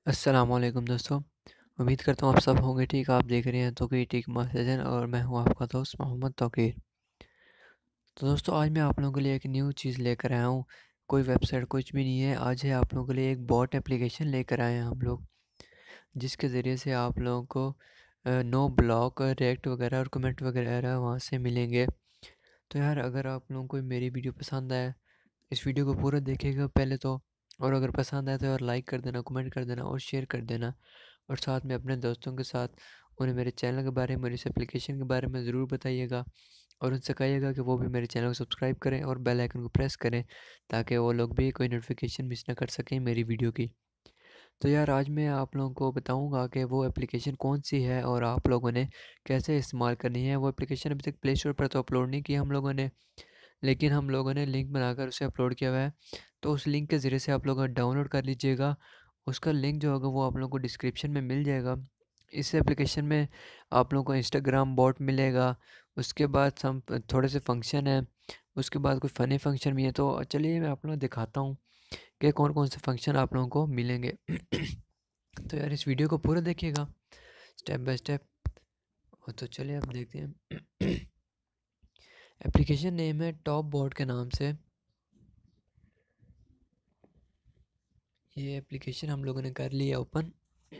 अस्सलाम वालेकुम दोस्तों। उम्मीद करता हूँ आप सब होंगे ठीक। आप देख रहे हैं तौकीर टेक मास्टर और मैं हूँ आपका दोस्त मोहम्मद तौकीर। तो दोस्तों आज मैं आप लोगों के लिए एक न्यू चीज़ लेकर आया हूँ। कोई वेबसाइट कुछ भी नहीं है, आज है आप लोगों के लिए एक बॉट एप्लीकेशन लेकर आए हैं हम लोग, जिसके ज़रिए से आप लोगों को नो ब्लॉक रिएक्ट वगैरह और कमेंट वगैरह वहाँ से मिलेंगे। तो यार अगर आप लोगों को मेरी वीडियो पसंद आए, इस वीडियो को पूरा देखिएगा पहले तो, और अगर पसंद आए तो यार लाइक कर देना, कमेंट कर देना और शेयर कर देना। और साथ में अपने दोस्तों के साथ उन्हें मेरे चैनल के बारे में और इस एप्लीकेशन के बारे में ज़रूर बताइएगा, और उनसे कहिएगा कि वो भी मेरे चैनल को सब्सक्राइब करें और बेल आइकन को प्रेस करें, ताकि वो लोग भी कोई नोटिफिकेशन मिस ना कर सकें मेरी वीडियो की। तो यार आज मैं आप लोगों को बताऊंगा कि वो एप्लीकेशन कौन सी है और आप लोगों ने कैसे इस्तेमाल करनी है। वो एप्लीकेशन अभी तक प्ले स्टोर पर तो अपलोड नहीं की हम लोगों ने, लेकिन हम लोगों ने लिंक बनाकर उसे अपलोड किया हुआ है। तो उस लिंक के ज़रिए से आप लोग डाउनलोड कर लीजिएगा। उसका लिंक जो होगा वो आप लोगों को डिस्क्रिप्शन में मिल जाएगा। इस एप्लीकेशन में आप लोगों को इंस्टाग्राम बॉट मिलेगा, उसके बाद सम थोड़े से फंक्शन हैं, उसके बाद कुछ फ़नी फंक्शन भी है। तो चलिए मैं आप लोगों को दिखाता हूँ कि कौन कौन से फंक्शन आप लोगों को मिलेंगे। तो यार इस वीडियो को पूरा देखिएगा स्टेप बाय स्टेप। तो चलिए अब देखते हैं। एप्लीकेशन नेम है टॉप बॉट के नाम से। ये एप्लीकेशन हम लोगों ने कर लिया ओपन।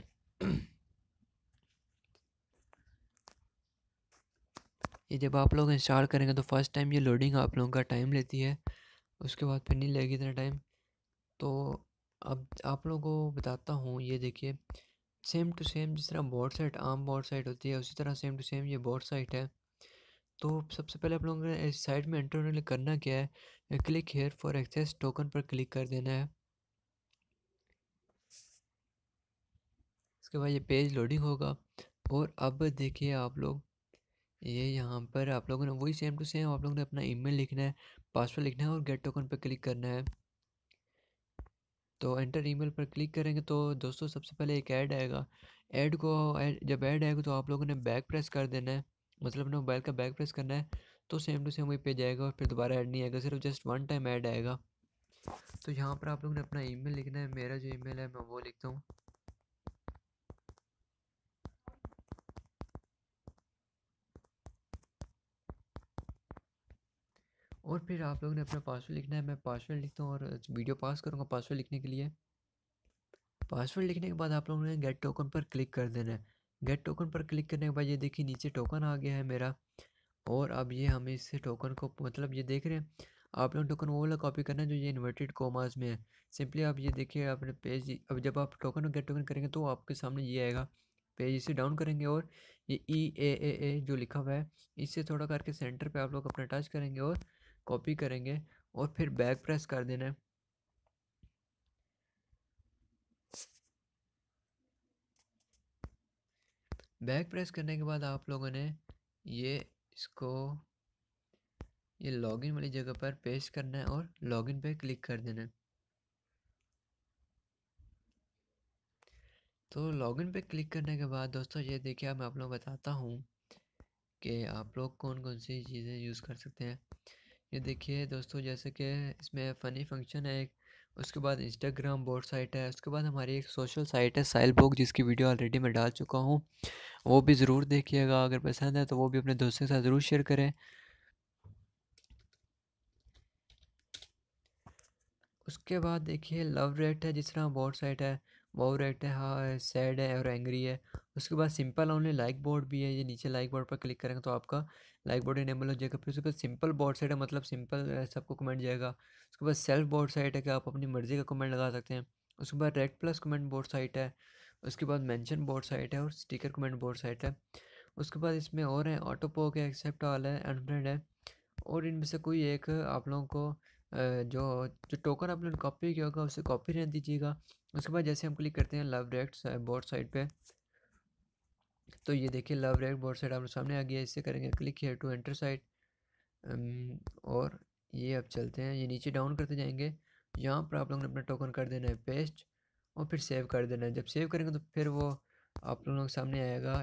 ये जब आप लोग इंस्टॉल करेंगे तो फर्स्ट टाइम ये लोडिंग आप लोगों का टाइम लेती है, उसके बाद फिर नहीं लगेगी इतना टाइम। तो अब आप लोगों को बताता हूँ, ये देखिए सेम टू सेम जिस तरह बोर्ड साइट आम बोर्ड साइट होती है, उसी तरह सेम टू सेम ये बोर्ड साइट है। तो सबसे पहले आप लोगों ने इस साइट में एंटर होने के लिए करना क्या है, click here for access token पर क्लिक कर देना है। इसके बाद ये पेज लोडिंग होगा। और अब देखिए आप लोग, ये यहाँ पर आप लोगों ने वही सेम टू सेम आप लोगों ने अपना ईमेल लिखना है, पासवर्ड लिखना है और गेट टोकन पर क्लिक करना है। तो एंटर ईमेल पर क्लिक करेंगे तो दोस्तों सबसे पहले एक ऐड आएगा। जब ऐड आएगा तो आप लोगों ने बैक प्रेस कर देना है, मतलब अपने मोबाइल का बैक प्रेस करना है। तो सेम टू सेम वही पेज आएगा और फिर दोबारा ऐड नहीं आएगा, सिर्फ जस्ट वन टाइम ऐड आएगा। तो यहाँ पर आप लोगों ने अपना ईमेल लिखना है। मेरा जो ईमेल है मैं वो लिखता हूँ। और फिर आप लोगों ने अपना पासवर्ड लिखना है। मैं पासवर्ड लिखता हूँ और वीडियो पास करूँगा पासवर्ड लिखने के लिए। पासवर्ड लिखने के बाद आप लोगों ने गेट टोकन पर क्लिक कर देना है। गेट टोकन पर क्लिक करने के बाद ये देखिए नीचे टोकन आ गया है मेरा। और अब ये हमें इससे टोकन को, मतलब ये देख रहे हैं आप लोग, टोकन वो वाला कॉपी करना है जो ये इन्वर्टेड कोमास में है। सिंपली आप ये देखिए अपने पेज, अब जब आप टोकन गेट टोकन करेंगे तो आपके सामने ये आएगा। पेज इसे डाउन करेंगे और ये E A A A जो लिखा हुआ है, इससे थोड़ा करके सेंटर पे आप लोग अपना टच करेंगे और कॉपी करेंगे और फिर बैक प्रेस कर देना है। बैक प्रेस करने के बाद आप लोगों ने ये इसको ये लॉगिन वाली जगह पर पेस्ट करना है और लॉगिन पे क्लिक कर देना है। तो लॉगिन पे क्लिक करने के बाद दोस्तों ये देखिए मैं आप लोगों को बताता हूँ कि आप लोग कौन कौन सी चीज़ें यूज़ कर सकते हैं। ये देखिए दोस्तों, जैसे कि इसमें फ़नी फंक्शन है एक, उसके बाद इंस्टाग्राम बोर्ड साइट है, उसके बाद हमारी एक सोशल साइट है साइल बुक, जिसकी वीडियो ऑलरेडी मैं डाल चुका हूँ। वो भी ज़रूर देखिएगा, अगर पसंद है तो वो भी अपने दोस्तों के साथ ज़रूर शेयर करें। उसके बाद देखिए लव रेट है, जिस तरह बोर्ड साइट है वो रेट है, हाँ सैड है और एंग्री है। उसके बाद सिंपल ओनली लाइक बोर्ड भी है, ये नीचे लाइक बोर्ड पर क्लिक करेंगे तो आपका लाइक बोर्ड इनेबल हो जाएगा। फिर उसके बाद सिंपल बोर्ड साइट है, मतलब सिंपल सबको कमेंट जाएगा। उसके बाद सेल्फ बोर्ड साइट है कि आप अपनी मर्ज़ी का कमेंट लगा सकते हैं। उसके बाद red plus comment board site है। उसके बाद मेंशन बोर्ड साइट है और स्टिकर कमेंट बोर्ड साइट है। उसके बाद इसमें और है ऑटो पोक है, एक्सेप्ट ऑल है, अनफ्रेंड है। और इनमें से कोई एक आप लोगों को जो जो टोकन आपने कॉपी किया होगा उसे कॉपी रहने दीजिएगा। उसके बाद जैसे हम क्लिक करते हैं लव रेक्ट बोर्ड साइड पे, तो ये देखिए लव रेक्ट बोर्ड साइड आपके सामने आ गया। इससे करेंगे click here to enter site. और ये अब चलते हैं, ये नीचे डाउन करते जाएंगे। यहाँ पर आप लोगों ने अपना टोकन कर देना है पेस्ट और फिर सेव कर देना है। जब सेव करेंगे तो फिर वो आप लोगों के सामने आएगा।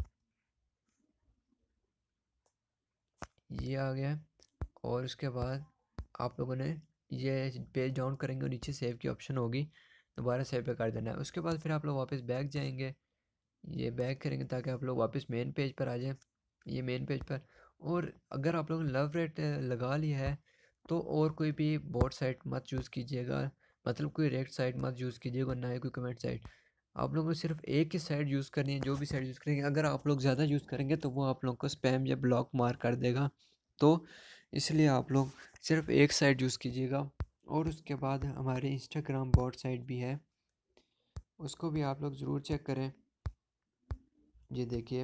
ये आ गया। और उसके बाद आप लोगों ने ये पेज डाउन करेंगे और नीचे सेव की ऑप्शन होगी, दोबारा सेव पे कर देना है। उसके बाद फिर आप लोग वापस बैक जाएंगे, ये बैक करेंगे ताकि आप लोग वापस मेन पेज पर आ जाएं। ये मेन पेज पर, और अगर आप लोगों ने लव रेट लगा लिया है तो और कोई भी बोट साइट मत यूज़ कीजिएगा, मतलब कोई रेक्ट साइट मत यूज़ कीजिएगा, ना ही कोई कमेंट साइट। आप लोगों को सिर्फ एक ही साइट यूज़ करनी है, जो भी साइट यूज़ करेंगे। अगर आप लोग ज़्यादा यूज़ करेंगे तो वो आप लोग को स्पैम या ब्लॉक मार कर देगा, तो इसलिए आप लोग सिर्फ एक साइट यूज़ कीजिएगा। और उसके बाद हमारे इंस्टाग्राम बॉट साइट भी है, उसको भी आप लोग ज़रूर चेक करें। ये देखिए,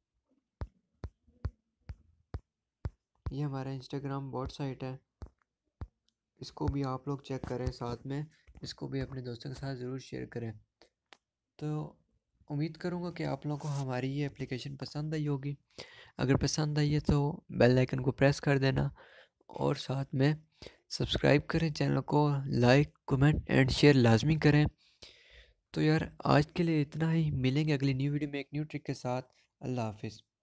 ये हमारा इंस्टाग्राम बॉट साइट है, इसको भी आप लोग चेक करें, साथ में इसको भी अपने दोस्तों के साथ ज़रूर शेयर करें। तो उम्मीद करूँगा कि आप लोगों को हमारी ये एप्लीकेशन पसंद आई होगी। अगर पसंद आई है तो बेल आइकन को प्रेस कर देना, और साथ में सब्सक्राइब करें चैनल को, लाइक कमेंट एंड शेयर लाजमी करें। तो यार आज के लिए इतना ही, मिलेंगे अगली न्यू वीडियो में एक न्यू ट्रिक के साथ। अल्लाह हाफिज़।